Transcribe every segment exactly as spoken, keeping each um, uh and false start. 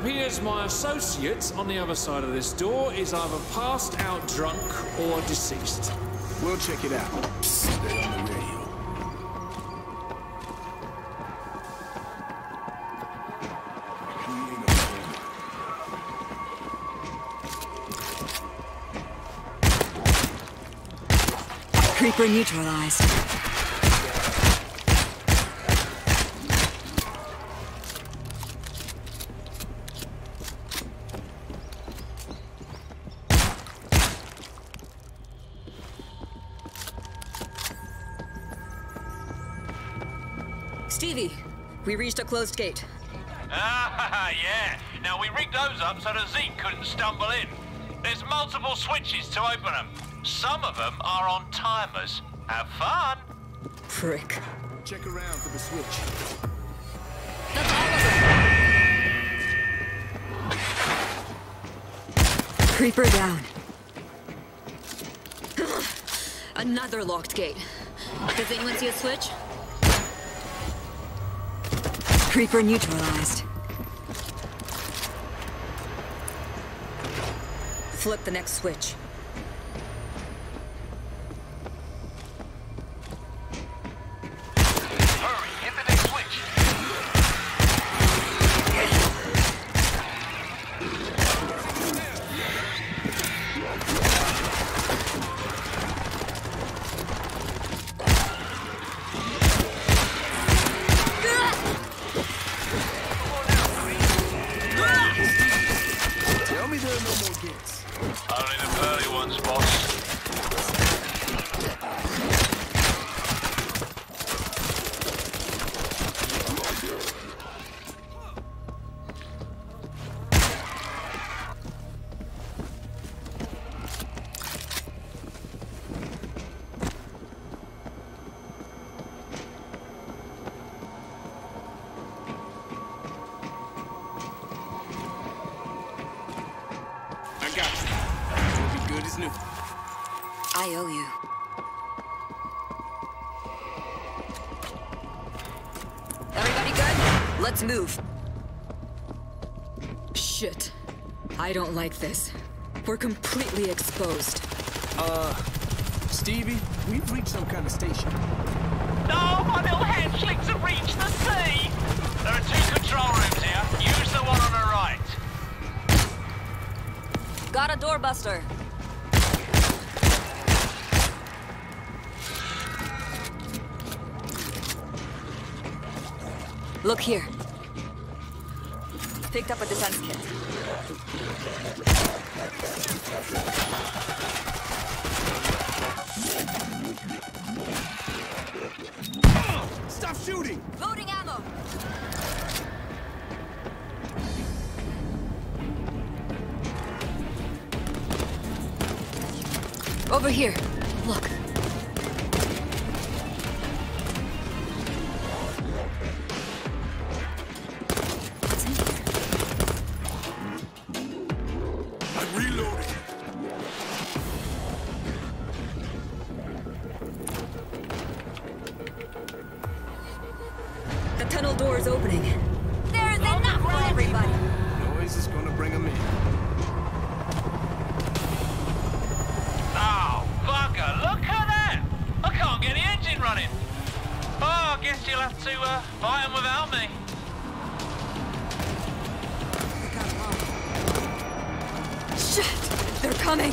appears my associate on the other side of this door is either passed out drunk or deceased. We'll check it out. Stay on the radio. Creeper neutralized. Stevie, we reached a closed gate. Ah, yeah. Now, we rigged those up so that Zeke couldn't stumble in. There's multiple switches to open them. Some of them are on timers. Have fun! Prick. Check around for the switch. That's all of them! Creeper down. Another locked gate. Does anyone see a switch? Creeper neutralized. Flip the next switch. Hurry, hit the next switch. Tell me there are no more gates. Only the pearly ones, boss. I got you. It'll be good as new. I owe you. Everybody good? Let's move. Shit. I don't like this. We're completely exposed. Uh, Stevie, we've reached some kind of station. No, my little hatchlings have reached the sea! There are two control rooms here. Use the one on the right. Got a doorbuster. Look here. Picked up a defense kit. Stop shooting! Loading ammo! Over here. Look. What's in here? I'm reloading. The tunnel door is opening. There is enough for everybody. Noise is gonna bring them in. Oh, bugger, look at that! I can't get the engine running. Oh, I guess you'll have to uh, fight them without me. Shit! They're coming!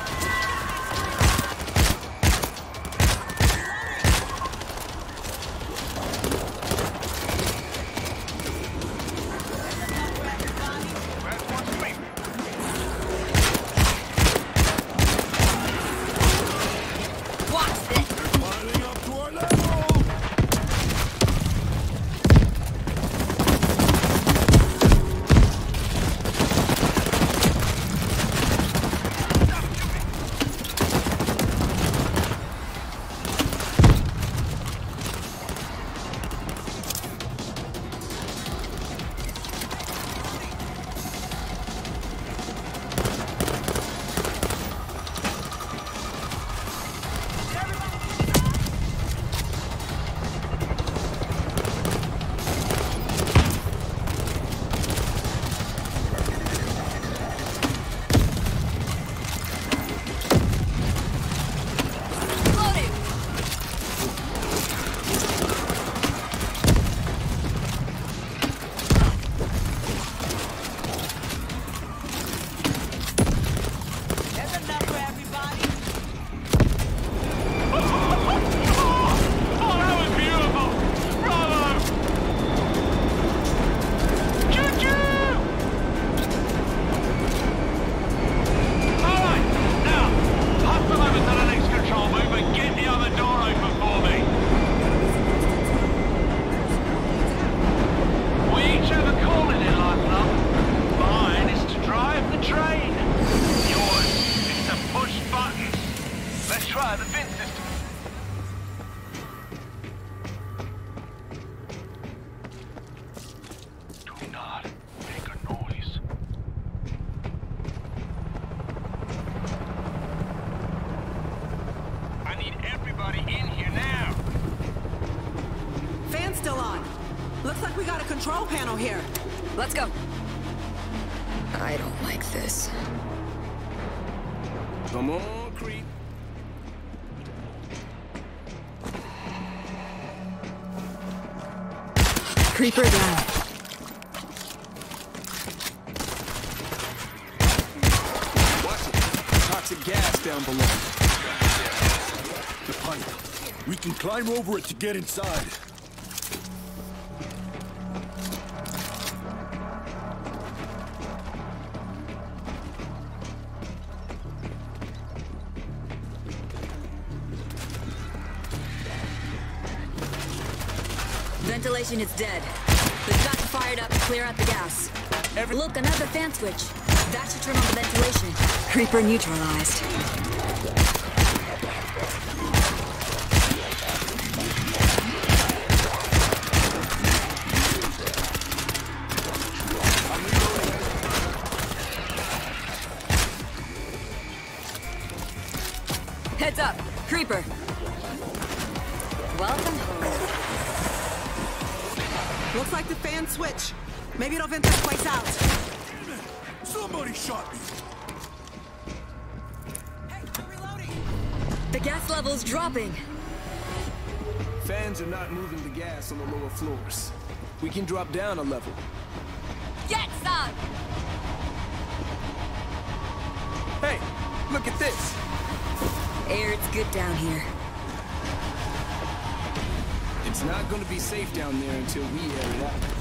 Watch this! Piling up to our level! control panel here. Let's go. I don't like this. Come on, creep. Creeper down. Watch it. Toxic gas down below. The pipe. We can climb over it to get inside. Ventilation is dead. We've got to fire it up to clear out the gas. Every Look, another fan switch. That should turn on the ventilation. Creeper neutralized. Heads up, Creeper. Welcome home. Looks like the fan switch. Maybe it'll vent this place out. Somebody shot me. Hey, reloading. The gas level's dropping. fans are not moving the gas on the lower floors. We can drop down a level. Get some! Hey, look at this. Air's good down here. It's not gonna be safe down there until we air it out.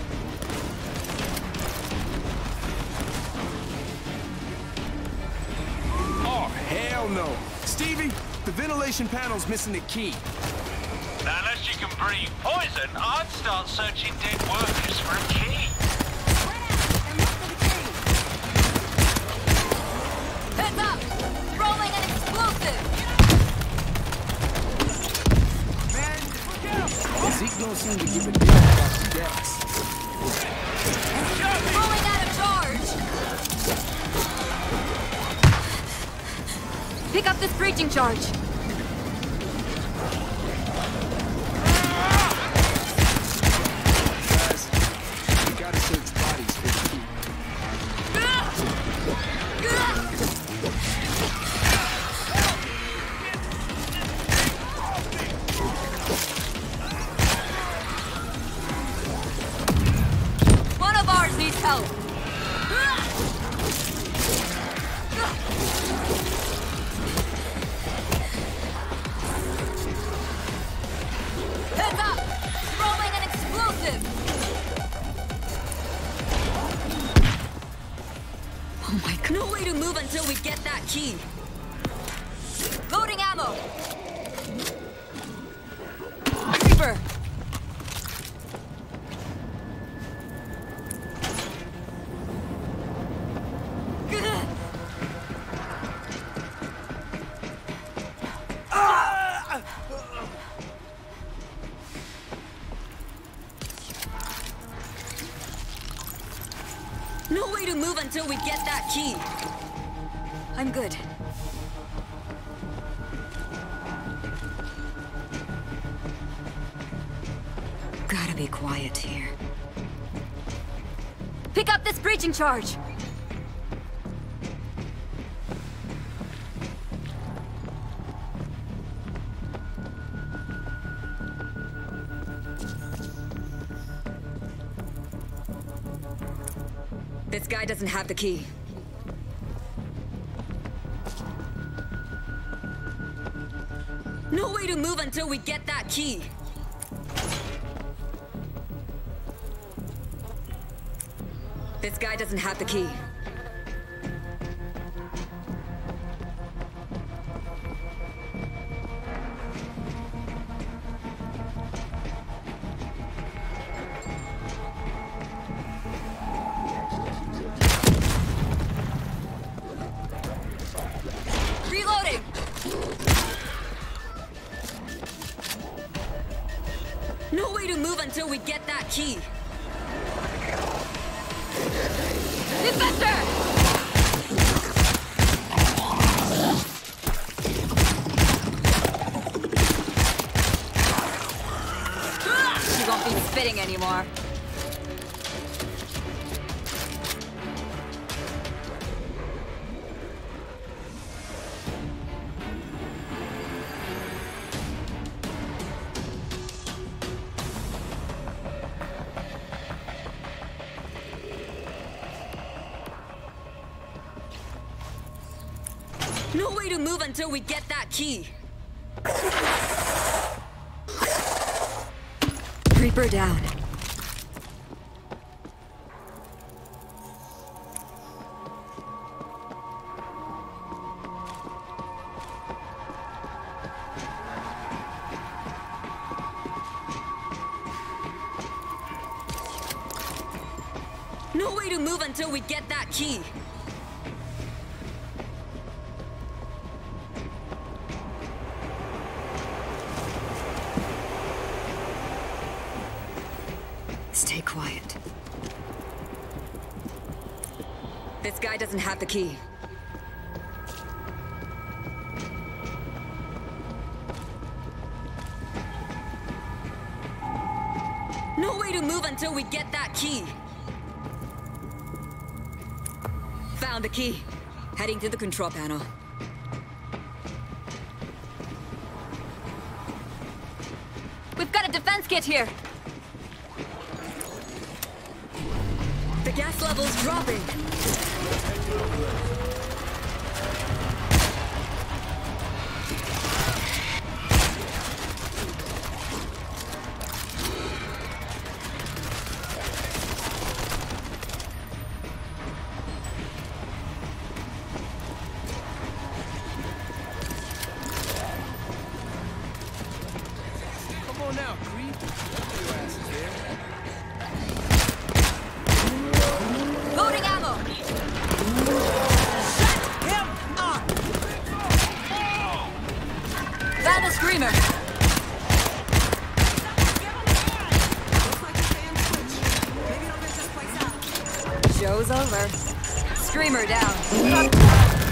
Oh, hell no. Stevie, the ventilation panel's missing the key. Now, unless you can breathe poison, I'd start searching dead workers for a key. Heads up! Rolling an explosive! Zeke don't seem to give a damn about the gas. Rolling out of charge! Pick up this breaching charge! Guys, we gotta search bodies for the key. One of ours needs help! Heads up! Rolling an explosive! Oh my god, no way to move until we get that key! Loading ammo! Creeper! No way to move until we get that key. I'm good. Gotta be quiet here. Pick up this breaching charge! This guy doesn't have the key. No way to move until we get that key. This guy doesn't have the key. Reloading! No way to move until we get that key. Defender! She won't be spitting anymore. No way to move until we get that key. Creeper down. No way to move until we get that key. Stay quiet. This guy doesn't have the key. No way to move until we get that key. Found the key. Heading to the control panel. We've got a defense kit here. The gas level's dropping. Come on now, creep. Your ass is there. Loading ammo! Shut him up! Found a screamer! Looks like a fan switch. Maybe it'll get this place out. Show's over. Screamer down.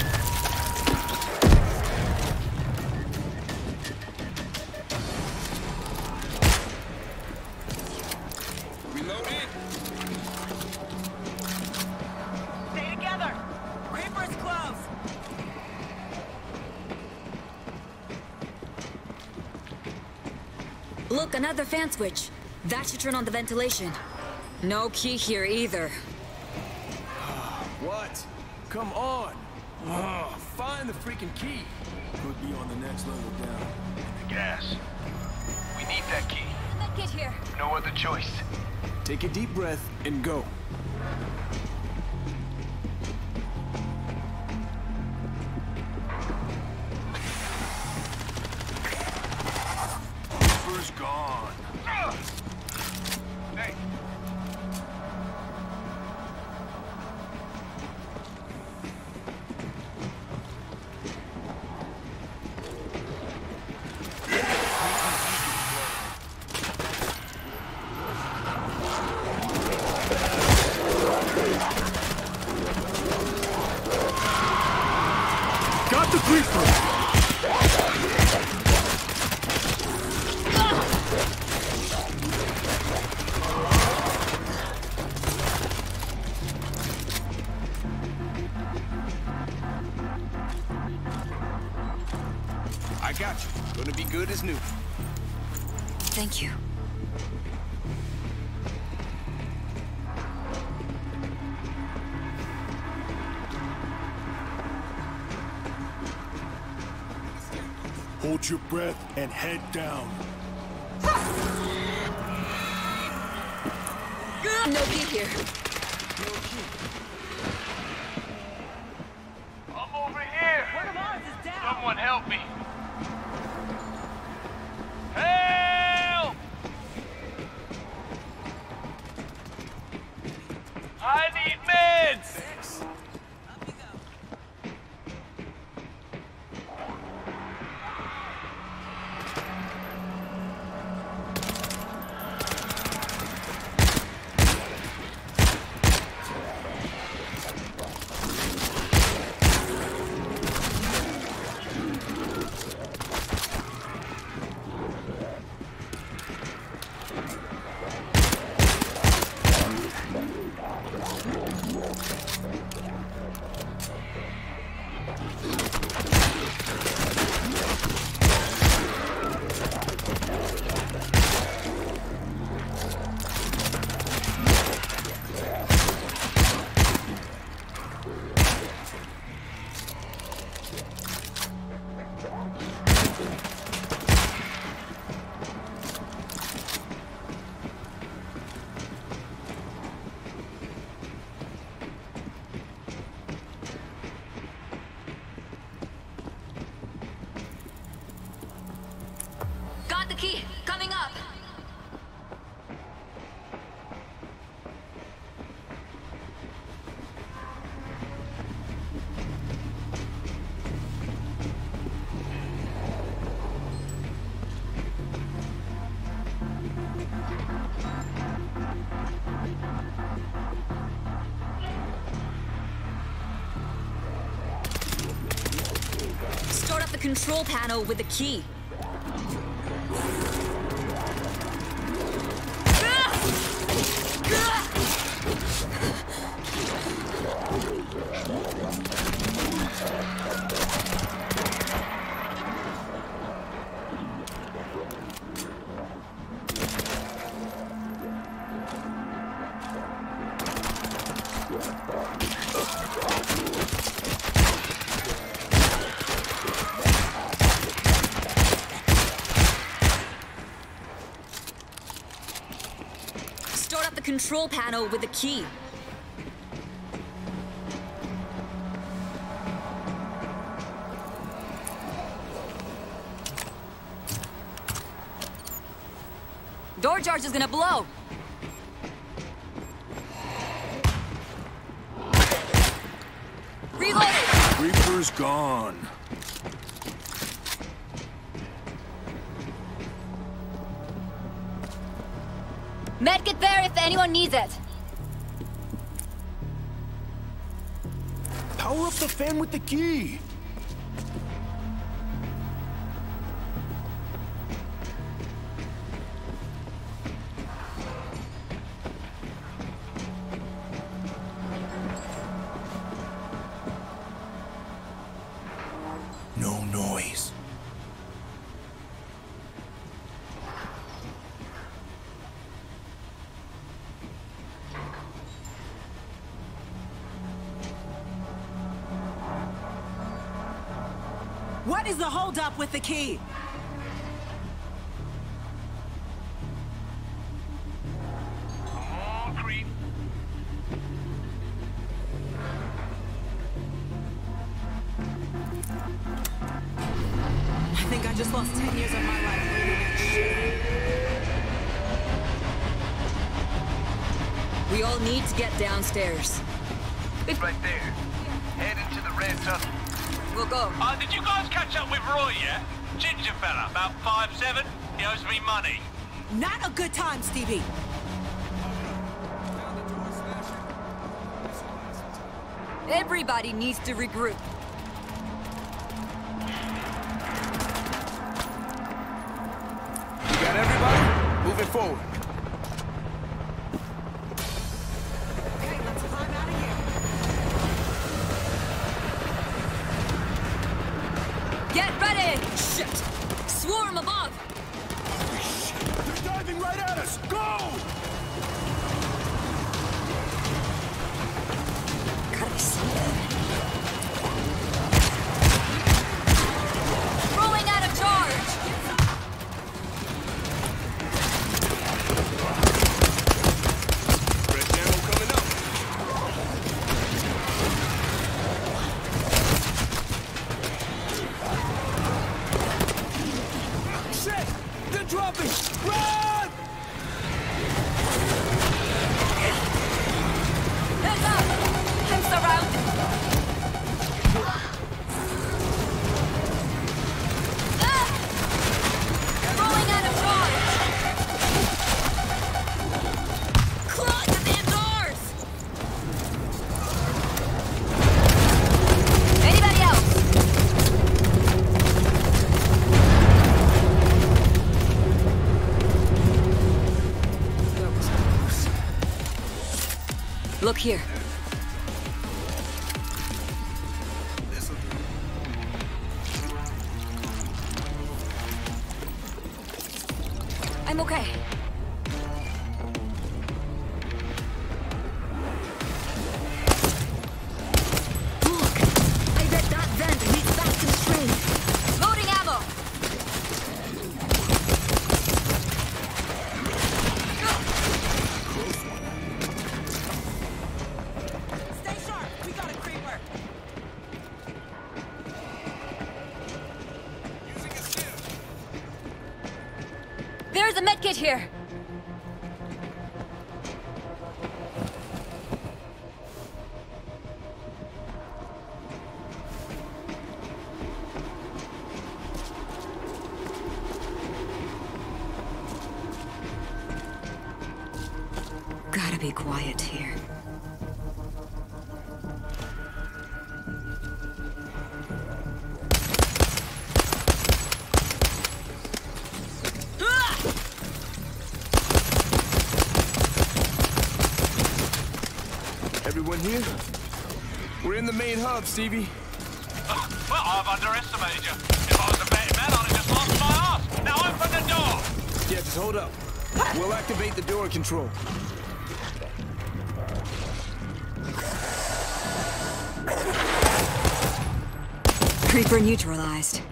Reloading. Stay together. Reaper's close. Look, another fan switch. That should turn on the ventilation. No key here either. What? Come on. Oh, find the freaking key. Could be on the next level down. The gas. We need that key. Get here. No other choice. Take a deep breath and go. Reaper's gone. Ugh. Hey. Got the creeper! I got you. Gonna be good as new. Thank you. Hold your breath and head down. No key here. I'm over here. One of ours is down. Someone help me. Help! I need meds! Up you go. key, coming up. Start up the control panel with the key. Start up the control panel with the key. Door charge is gonna blow. Reloaded! Reaper's gone. Medkit there if anyone needs it. Power up the fan with the key. No noise. What is the holdup with the key? More creep. I think I just lost ten years of my life reading that shit. We all need to get downstairs. Right there. Head into the red tunnel. We'll go. Uh, did you guys catch up with Roy yet? Ginger fella, about five seven. He owes me money. Not a good time, Stevie. Everybody needs to regroup. You got everybody? Moving forward. Okay, let's climb out of here. Get ready! Shit! Swarm above! They're diving right at us! Go! Gotta be something. Rolling out of charge! Red channel coming up. Shit! They're dropping! Run! Heads up! I'm surrounded! Ah! Rolling out of charge! Claw to the doors! Anybody else? Look here. I'm okay. Look! I bet that vent leads back to the train. Loading ammo! Stay sharp. We got a creeper. Using a shield. a medkit here. Gotta be quiet here. Everyone here? We're in the main hub, Stevie. Uh, well, I've underestimated you. If I was a betting man, I'd have just lost my ass. Now open the door! Yeah, just hold up. We'll activate the door control. Creeper neutralized.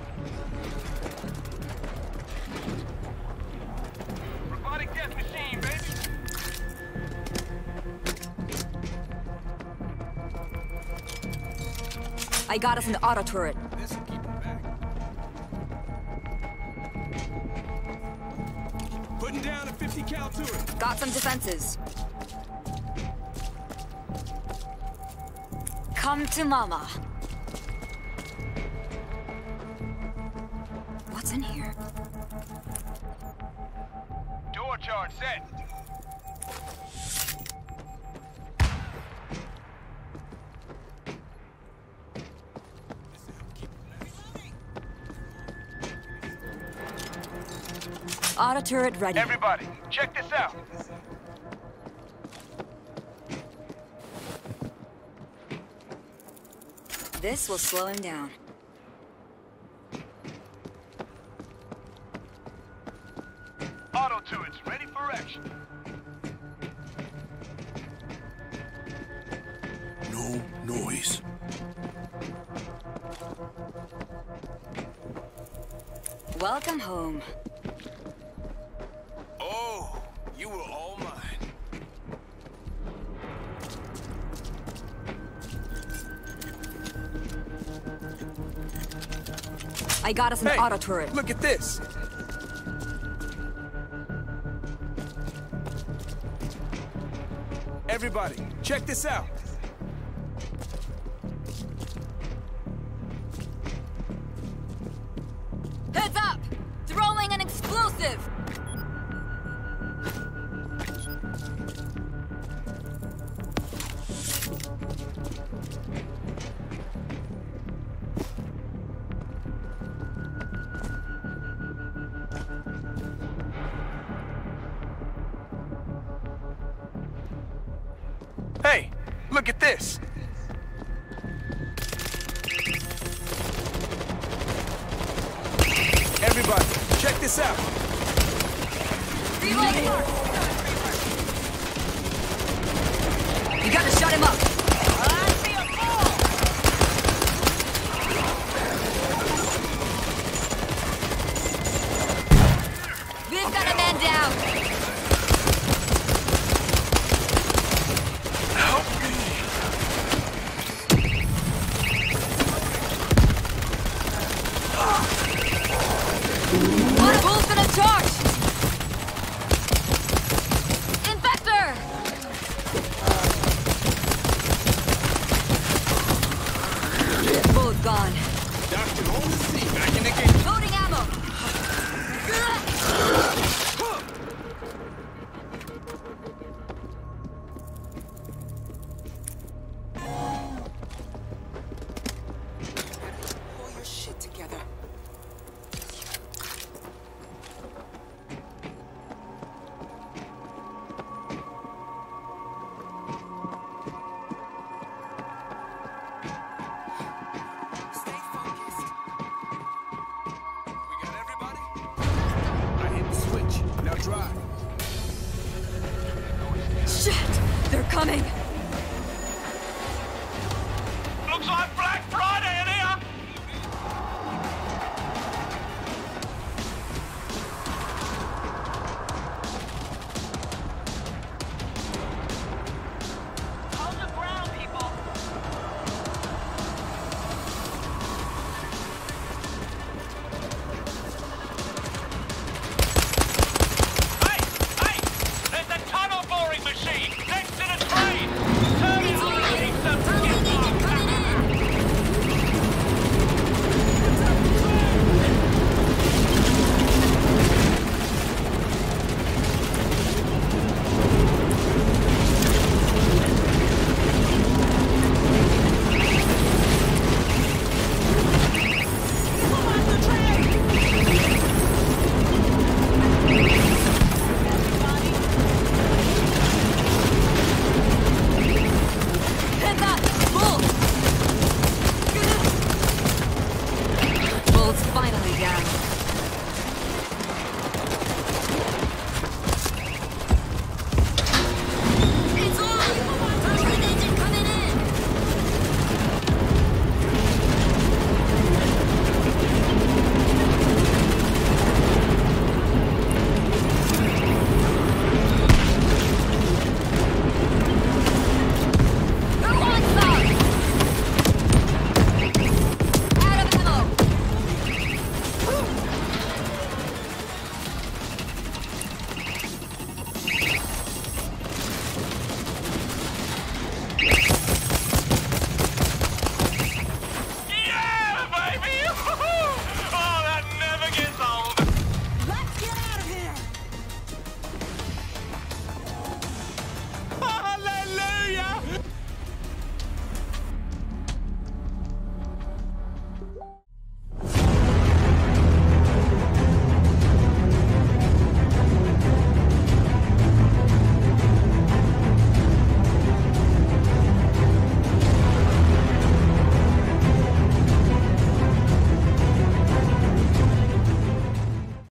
Robotic death machine, baby! I got us an auto turret. This'll keep him back. Putting down a fifty cal turret. Got some defenses. Come to mama. What's in here? Door charge set. Auto turret ready. Everybody, check this out. This will slow him down. Auto turrets ready for action. No noise. Welcome home. Oh, you were all mine. I got us an Hey, auto turret. look at this. Everybody, check this out. Heads up! Throwing an explosive! Hey, look at this. Everybody, check this out. Reloading! You gotta shut him up! We've got a man down! Bull's gonna charge! Infector! Bullet gone. Doctor on the scene, back in the game. Loading ammo! Pull your shit together. Stay focused. We got everybody? I hit the switch. Now drive. Shit! They're coming!